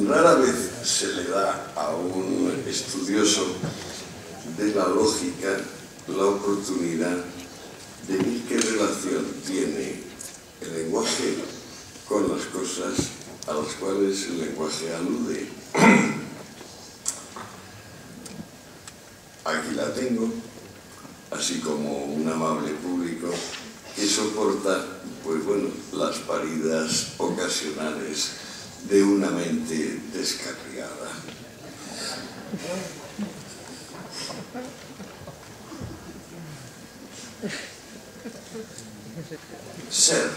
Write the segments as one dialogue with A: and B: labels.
A: Rara vez se le da a un estudioso de la lógica la oportunidad de ver qué relación tiene el lenguaje con las cosas a las cuales el lenguaje alude. Aquí la tengo, así como un amable público que soporta, pues bueno, las paridas ocasionales de una mente descarriada. Ser.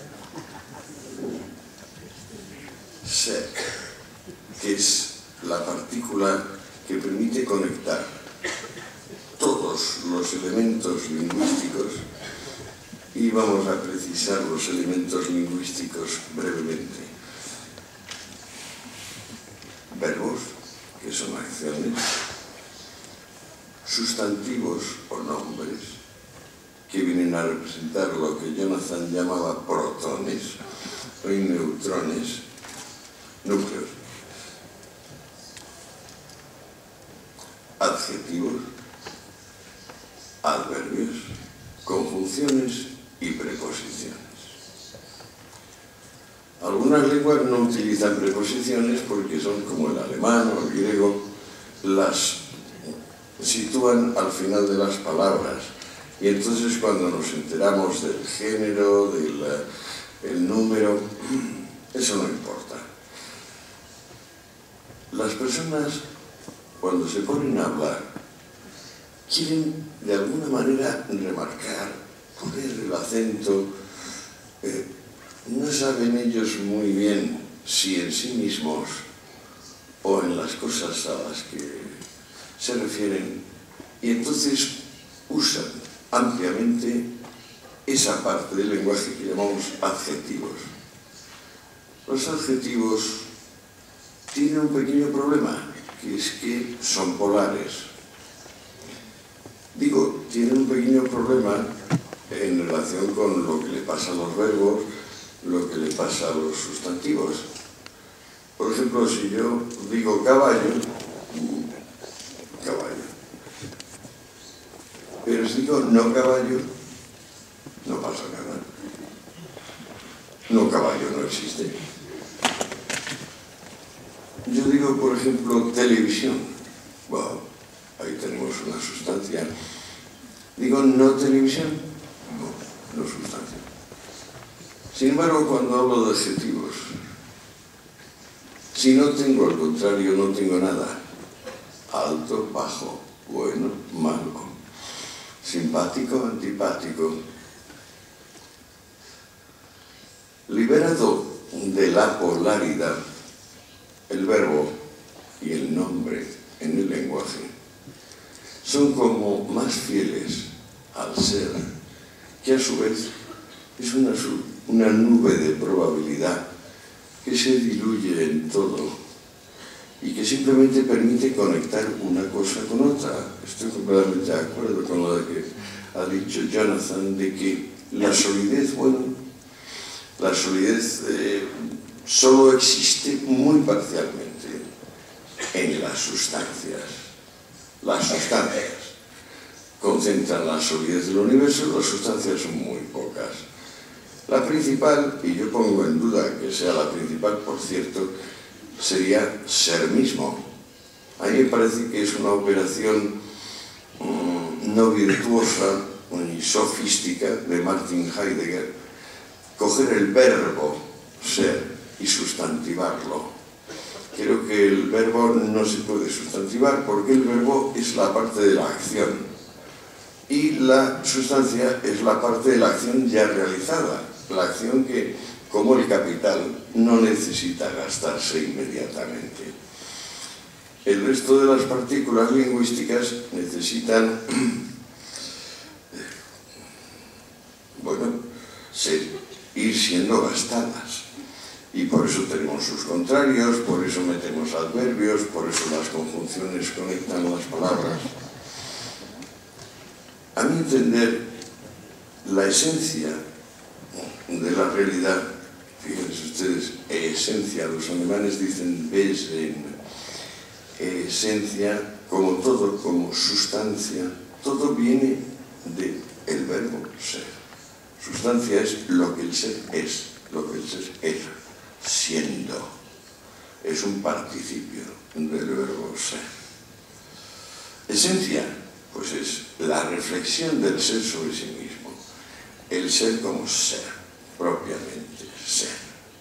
A: Ser, que es la partícula que permite conectar todos los elementos lingüísticos, y vamos a precisar los elementos lingüísticos brevemente. Verbos, que son acciones, sustantivos o nombres, que vienen a representar lo que Jonathan llamaba protones o neutrones, núcleos, adjetivos, adverbios, conjunciones y preposiciones. Algunas lenguas no utilizan preposiciones porque son como el alemán o el griego, las sitúan al final de las palabras, y entonces cuando nos enteramos del género, del número, eso no importa. Las personas, cuando se ponen a hablar, quieren de alguna manera remarcar, poner el acento. No saben ellos muy bien si en sí mismos o en las cosas a las que se refieren, y entonces usan ampliamente esa parte del lenguaje que llamamos adjetivos. Los adjetivos tienen un pequeño problema, que es que son polares. Digo, tienen un pequeño problema en relación con lo que le pasa a los verbos, lo que le pasa a los sustantivos. Por ejemplo, si yo digo caballo, caballo. Pero si digo no caballo, no pasa nada. No caballo no existe. Yo digo, por ejemplo, televisión. Bueno, ahí tenemos una sustancia. Digo no televisión, no sustancia. Sin embargo, cuando hablo de adjetivos, si no tengo al contrario, no tengo nada. Alto, bajo, bueno, malo, simpático, antipático. Liberado de la polaridad, el verbo y el nombre en el lenguaje son como más fieles al ser, que a su vez es una nube de probabilidad que se diluye en todo y que simplemente permite conectar una cosa con otra. Estoy completamente de acuerdo con lo que ha dicho Jonathan, de que la solidez, bueno, la solidez solo existe muy parcialmente en las sustancias. Las sustancias concentran la solidez del universo, las sustancias son muy pocas. La principal, y yo pongo en duda que sea la principal, por cierto, sería ser mismo. A mí me parece que es una operación no virtuosa ni sofística de Martin Heidegger, coger el verbo ser y sustantivarlo. Creo que el verbo no se puede sustantivar porque el verbo es la parte de la acción y la sustancia es la parte de la acción ya realizada, la acción que, como el capital, no necesita gastarse inmediatamente. El resto de las partículas lingüísticas necesitan, bueno, ir siendo gastadas. Y por eso tenemos sus contrarios, por eso metemos adverbios, por eso las conjunciones conectan las palabras. A mi entender, la esencia de la realidad fíjense ustedes, esencia, los alemanes dicen Wesen, esencia, como todo, como sustancia, todo viene del verbo ser. Sustancia es lo que el ser es, lo que el ser era, siendo. Es un participio del verbo ser. Esencia, pues es la reflexión del ser sobre sí mismo. El ser como ser, propiamente ser.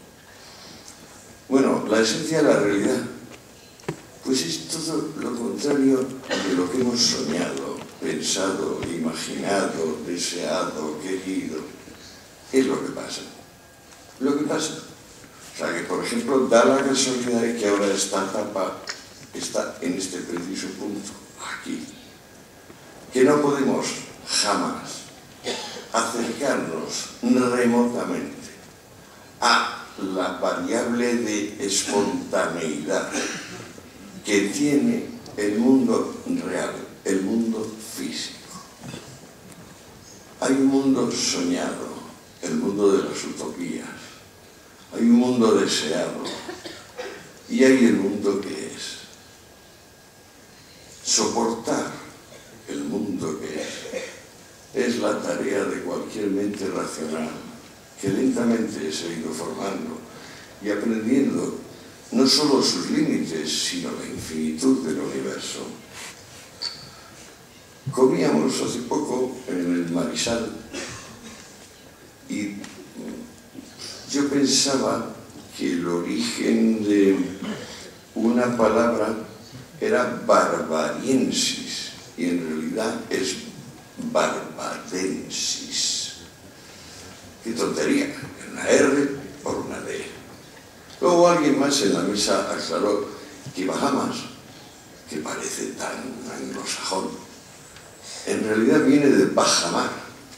A: Bueno, la esencia de la realidad, pues es todo lo contrario de lo que hemos soñado, pensado, imaginado, deseado, querido. Es lo que pasa. Lo que pasa. O sea que, por ejemplo, da la casualidad de que ahora esta etapa está en este preciso punto, aquí. Que no podemos jamás acercarnos remotamente a la variable de espontaneidad que tiene el mundo real, el mundo físico. Hay un mundo soñado, el mundo de las utopías. Hay un mundo deseado y hay el mundo que es. Soportar el mundo que es la tarea de cualquier mente racional que lentamente se ha ido formando y aprendiendo no solo sus límites, sino la infinitud del universo. Comíamos hace poco en el Marisal y yo pensaba que el origen de una palabra era barbariensis y en realidad es barbadensis. ¡Qué tontería! Una R por una D. Luego alguien más en la mesa aclaró que Bahamas, que parece tan anglosajón, en realidad viene de bajamar,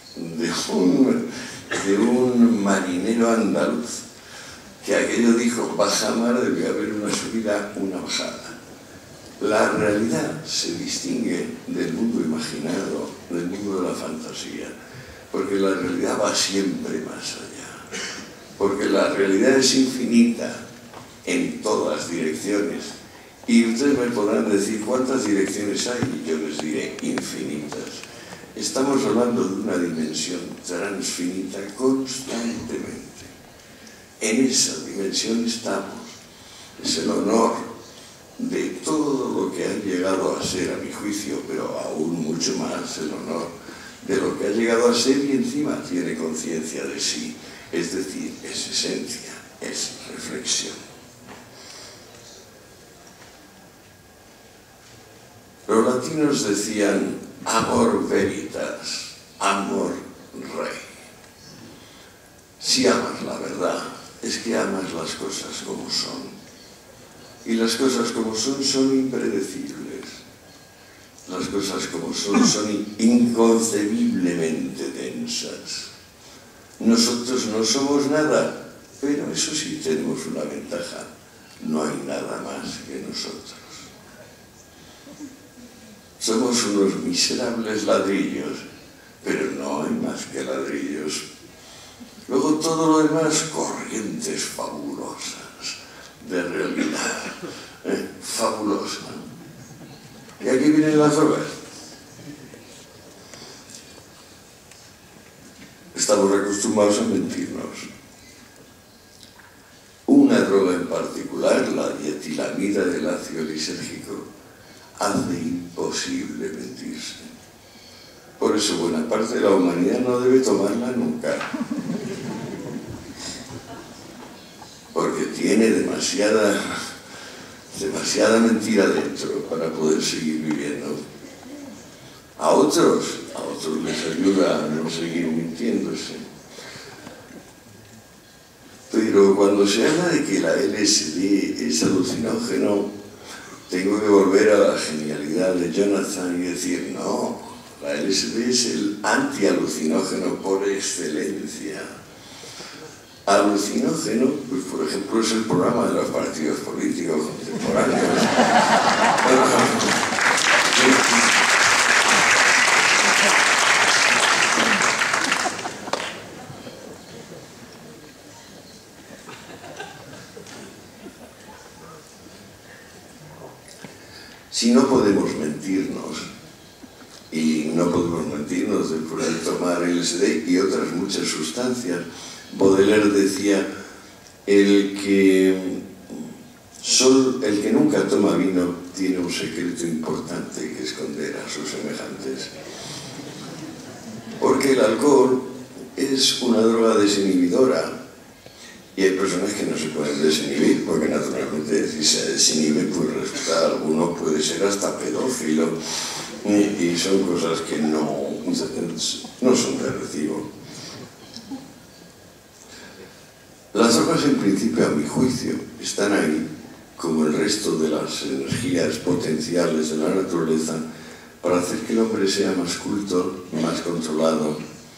A: de un marinero andaluz, que aquello dijo, bajamar, debe haber una subida, una bajada. La realidad se distingue del mundo imaginado, del mundo de la fantasía, porque la realidad va siempre más allá, porque la realidad es infinita en todas direcciones. Y ustedes me podrán decir cuántas direcciones hay, y yo les diré infinitas. Estamos hablando de una dimensión transfinita constantemente. En esa dimensión estamos. Es el honor de todo lo que ha llegado a ser, a mi juicio, pero aún mucho más el honor de lo que ha llegado a ser y encima tiene conciencia de sí. Es decir, es esencia, es reflexión. Los latinos decían amor veritas, amor rey. Si amas la verdad, es que amas las cosas como son. Y las cosas como son impredecibles. Las cosas como son inconcebiblemente densas. Nosotros no somos nada, pero eso sí tenemos una ventaja. No hay nada más que nosotros. Somos unos miserables ladrillos, pero no hay más que ladrillos. Luego todo lo demás, corrientes fabulosas de realidad, fabulosa. Y aquí vienen las drogas. Estamos acostumbrados a mentirnos. Una droga en particular, la dietilamida del ácido lisérgico, hace imposible mentirse. Por eso buena parte de la humanidad no debe tomarla nunca. Porque tiene demasiada mentira dentro para poder seguir viviendo. A otros les ayuda a no seguir mintiéndose. Pero cuando se habla de que la LSD es alucinógeno, tengo que volver a la genialidad de Jonathan y decir, no, la LSD es el antialucinógeno por excelencia. Alucinógeno, pues por ejemplo, es el programa de los partidos políticos contemporáneos. Si no podemos mentirnos, y no podemos mentirnos después de tomar LSD y otras muchas sustancias, Baudelaire decía, el que nunca toma vino tiene un secreto importante que esconder a sus semejantes. Porque el alcohol es una droga desinhibidora. Y hay personas que no se pueden desinhibir, porque naturalmente si se desinhibe, pues resulta, alguno puede ser hasta pedófilo, y son cosas que no son de recibo. Las drogas, en principio, a mi juicio, están ahí, como el resto de las energías potenciales de la naturaleza, para hacer que el hombre sea más culto, más controlado,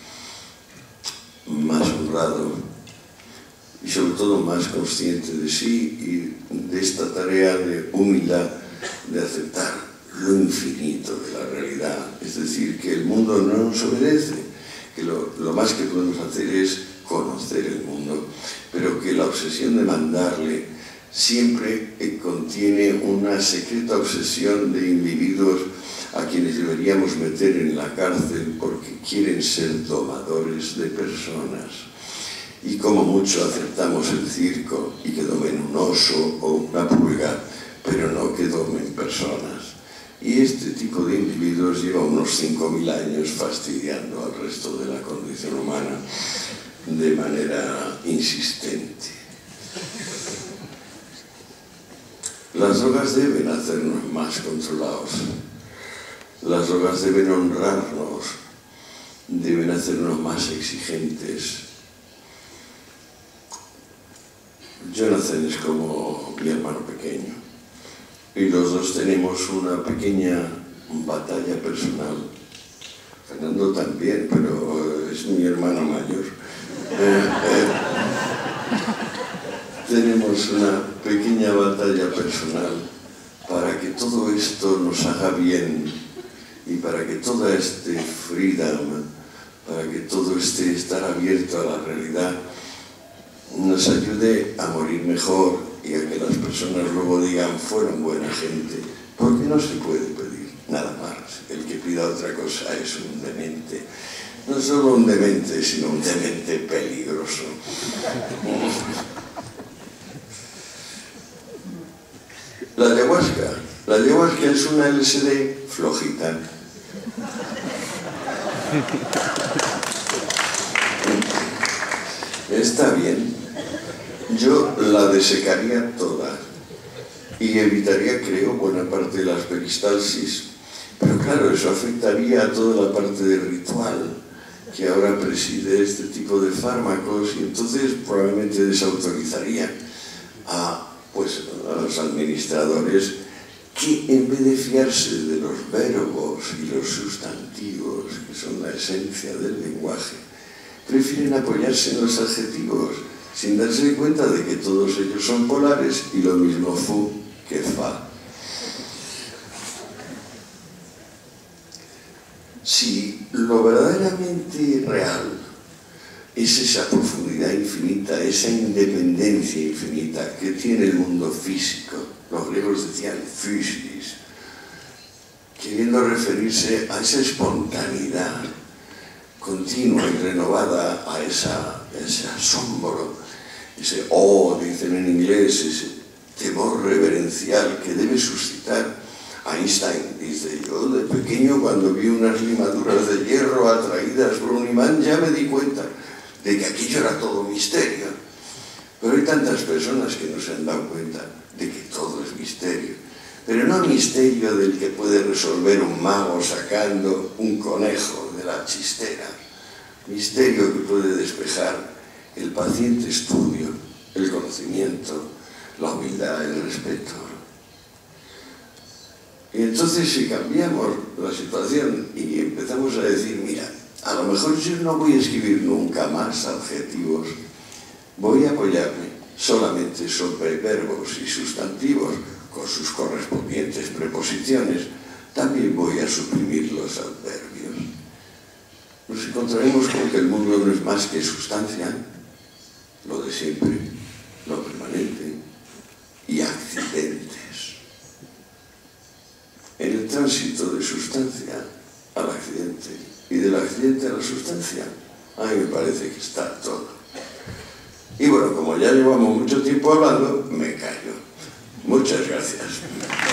A: más honrado, y sobre todo más consciente de sí y de esta tarea de humildad, de aceptar lo infinito de la realidad. Es decir, que el mundo no nos obedece, que lo más que podemos hacer es conocer el mundo, pero que la obsesión de mandarle siempre contiene una secreta obsesión de individuos a quienes deberíamos meter en la cárcel porque quieren ser domadores de personas. Y como mucho aceptamos el circo y que domen un oso o una pulga, pero no que domen personas. Y este tipo de individuos lleva unos 5.000 años fastidiando al resto de la condición humana de manera insistente. Las drogas deben hacernos más controlados. Las drogas deben honrarnos, deben hacernos más exigentes. Jonathan es como mi hermano pequeño y los dos tenemos una pequeña batalla personal. Fernando también, pero es mi hermano mayor. Tenemos una pequeña batalla personal para que todo esto nos haga bien y para que todo este freedom, para que todo este estar abierto a la realidad nos ayude a morir mejor y a que las personas luego digan fueron buena gente, porque no se puede pedir nada más. El que pida otra cosa es un demente. No solo un demente, sino un demente peligroso. La ayahuasca es una LSD flojita. Está bien. Yo la desecaría toda y evitaría, creo, buena parte de las peristalsis. Pero claro, eso afectaría a toda la parte de ritual que ahora preside este tipo de fármacos y entonces probablemente desautorizaría a los administradores que en vez de fiarse de los verbos y los sustantivos, que son la esencia del lenguaje, prefieren apoyarse en los adjetivos, sin darse cuenta de que todos ellos son polares y lo mismo fu que fa. Si lo verdaderamente real es esa profundidad infinita, esa independencia infinita que tiene el mundo físico, los griegos decían physis, queriendo referirse a esa espontaneidad continua y renovada, a ese asombro, ese dicen en inglés, ese temor reverencial que debe suscitar. Einstein dice, yo de pequeño cuando vi unas limaduras de hierro atraídas por un imán ya me di cuenta de que aquello era todo misterio. Pero hay tantas personas que no se han dado cuenta de que todo es misterio. Pero no misterio del que puede resolver un mago sacando un conejo de la chistera. Misterio que puede despejar el paciente estudio, el conocimiento, la humildad, el respeto. Y entonces si cambiamos la situación y empezamos a decir, mira, a lo mejor yo no voy a escribir nunca más adjetivos, voy a apoyarme solamente sobre verbos y sustantivos con sus correspondientes preposiciones, también voy a suprimir los adverbios. Nos encontraremos con que el mundo no es más que sustancia, lo de siempre, lo permanente, y accidentes. tránsito de sustancia al accidente y del accidente a la sustancia. A mí me parece que está todo. Y bueno, como ya llevamos mucho tiempo hablando, me callo. Muchas gracias.